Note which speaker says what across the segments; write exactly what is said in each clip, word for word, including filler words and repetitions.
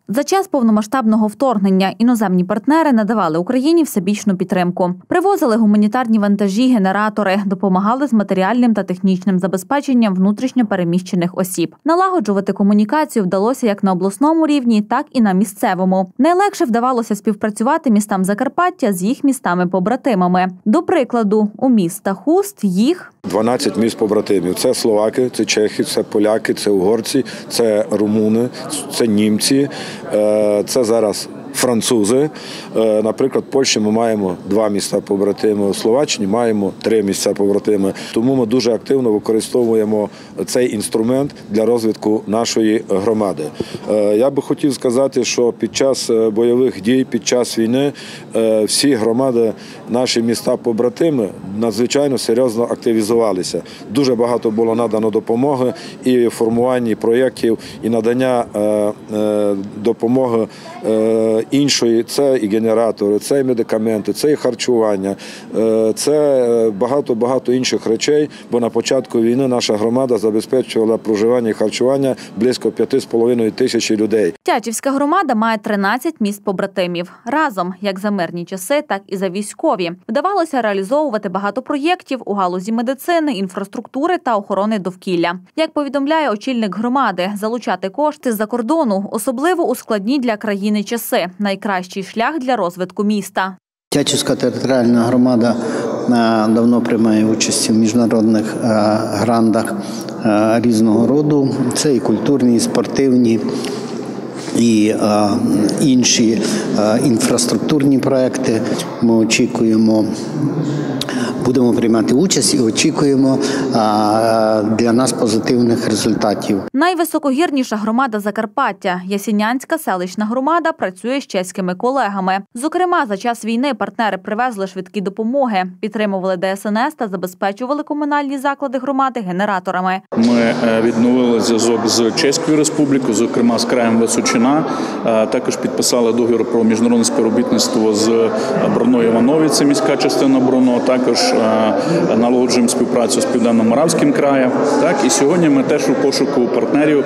Speaker 1: За час повномасштабного вторгнення іноземні партнери надавали Україні всебічну підтримку. Привозили гуманітарні вантажі, генератори, допомагали з матеріальним та технічним забезпеченням внутрішньо переміщених осіб. Налагоджувати комунікацію вдалося як на обласному рівні, так і на місцевому. Найлегше вдавалося співпрацювати містам Закарпаття з їх містами-побратимами. До прикладу, у міста Хуст їх
Speaker 2: дванадцять міст побратимів. Це словаки, це чехи, це поляки, це угорці, це румуни, це німці, це зараз французи. Наприклад, в Польщі ми маємо два міста побратими, у Словаччині маємо три місця побратими. Тому ми дуже активно використовуємо цей інструмент для розвитку нашої громади. Я би хотів сказати, що під час бойових дій, під час війни всі громади, наші міста побратими надзвичайно серйозно активізувалися. Дуже багато було надано допомоги і в формуванні проєктів, і надання допомоги іншої. Це і генератори, це і медикаменти, це і харчування, це багато-багато інших речей, бо на початку війни наша громада забезпечувала проживання і харчування близько п'яти з половиною тисячі людей.
Speaker 1: Тячівська громада має тринадцять міст побратимів. Разом, як за мирні часи, так і за військові. Вдавалося реалізовувати багато проєктів у галузі медицини, інфраструктури та охорони довкілля. Як повідомляє очільник громади, залучати кошти з-за кордону, особливо у складні для країни часи, найкращий шлях для розвитку міста.
Speaker 3: Тячівська територіальна громада давно приймає участь у міжнародних грантах різного роду. Це і культурні, і спортивні, і а, інші а, інфраструктурні проекти. Ми очікуємо, будемо приймати участь і очікуємо а, для нас позитивних результатів.
Speaker 1: Найвисокогірніша громада Закарпаття, Ясінянська селищна громада, працює з чеськими колегами. Зокрема, за час війни партнери привезли швидкі допомоги, підтримували Де Ес Ен Ес та забезпечували комунальні заклади громади генераторами.
Speaker 4: Ми відновили зв'язок з Чеською Республікою, зокрема з краєм Височина. Також підписали договір про міжнародне співробітництво з Брно-Іванові, це міська частина Брно. Також налагоджуємо співпрацю з Південно-Моравським краєм. Так, і сьогодні ми теж у пошуку партнерів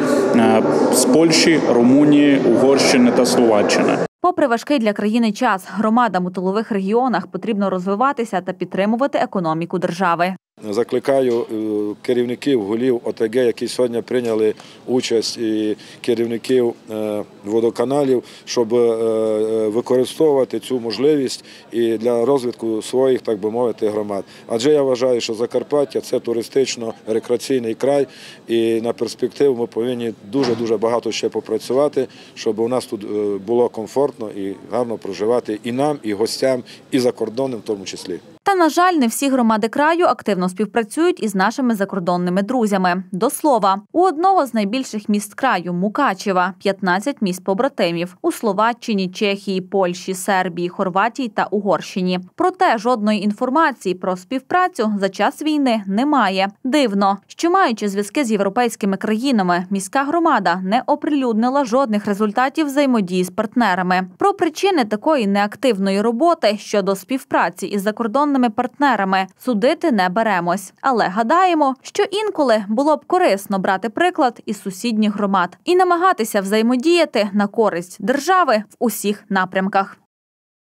Speaker 4: з Польщі, Румунії, Угорщини та Словаччини.
Speaker 1: Попри важкий для країни час, громадам у тилових регіонах потрібно розвиватися та підтримувати економіку держави.
Speaker 2: Закликаю керівників, голів О Те Ге, які сьогодні прийняли участь, і керівників водоканалів, щоб використовувати цю можливість і для розвитку своїх, так би мовити, громад. Адже я вважаю, що Закарпаття – це туристично-рекреаційний край, і на перспективу ми повинні дуже-дуже багато ще попрацювати, щоб у нас тут було комфортно і гарно проживати і нам, і гостям, і закордонним в тому числі.
Speaker 1: Та, на жаль, не всі громади краю активно співпрацюють із нашими закордонними друзями. До слова, у одного з найбільших міст краю – Мукачева – п'ятнадцять міст побратимів. У Словаччині, Чехії, Польщі, Сербії, Хорватії та Угорщині. Проте жодної інформації про співпрацю за час війни немає. Дивно, що маючи зв'язки з європейськими країнами, міська громада не оприлюднила жодних результатів взаємодії з партнерами. Про причини такої неактивної роботи щодо співпраці із закордонними партнерами судити не беремось. Але гадаємо, що інколи було б корисно брати приклад із сусідніх громад і намагатися взаємодіяти на користь держави в усіх напрямках.